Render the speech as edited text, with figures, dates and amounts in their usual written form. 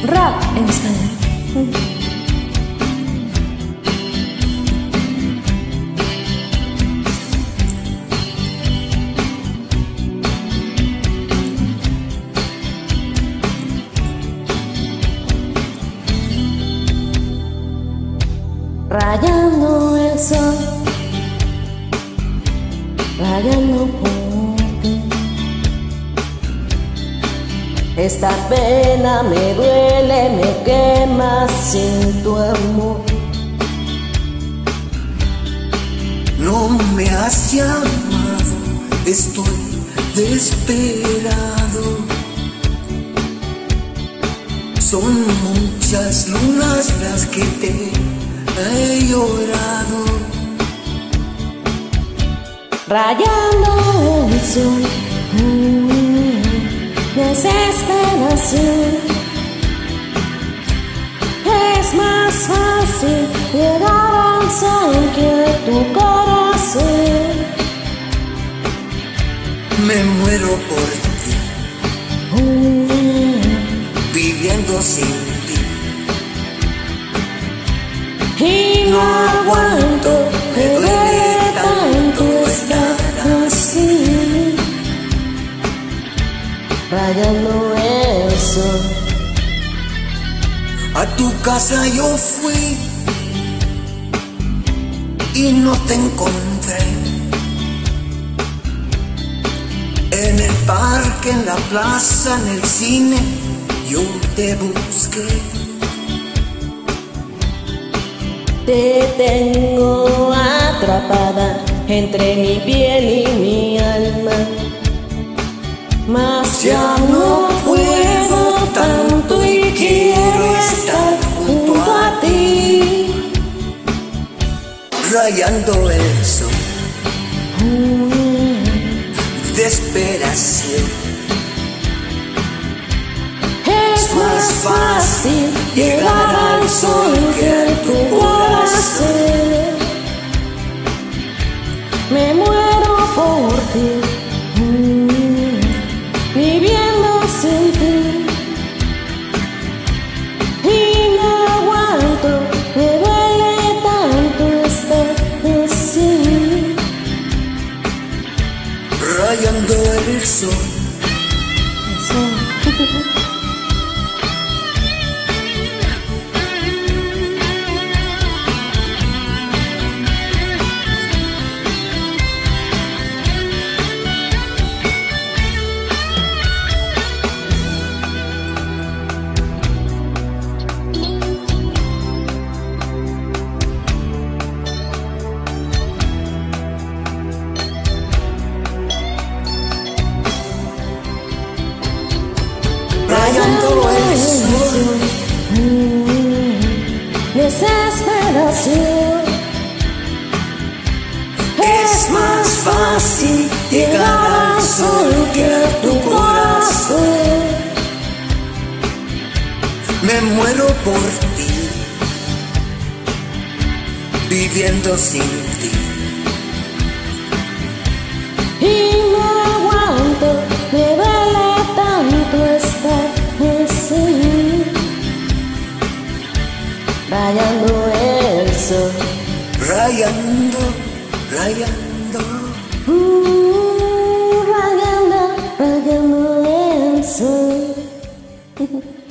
Rap en español. Rayando el sol, rayando por ti. Esta pena me duele, me quema sin tu amor. No me has llamado, estoy desesperado. Son muchas lunas las que te he llorado. Rayando el sol, desesperación. Es más fácil llegar al sol que tu corazón. Me muero por ti, viviendo sin ti. Y no aguanto, me duele tanto estar así. Rayando el sol. A tu casa yo fui y no te encontré. En el parque, en la plaza, en el cine, yo te busqué. Te tengo atrapada entre mi piel y mi alma, mas ya no puedo tanto y quiero estar junto a ti. Rayando el sol, desesperación. Es más fácil llegar al sol que a tu corazón. Me muero por ti, viviendo sin ti. Y no aguanto, me duele tanto estar así. Rayando el sol. Rayando el sol, desesperación. es más fácil llegar al sol que a tu corazón. Me muero por ti, viviendo sin ti. Y no aguanto, me duele tanto estar así. Rayando el sol, Rayando, rayando. rayando el sol.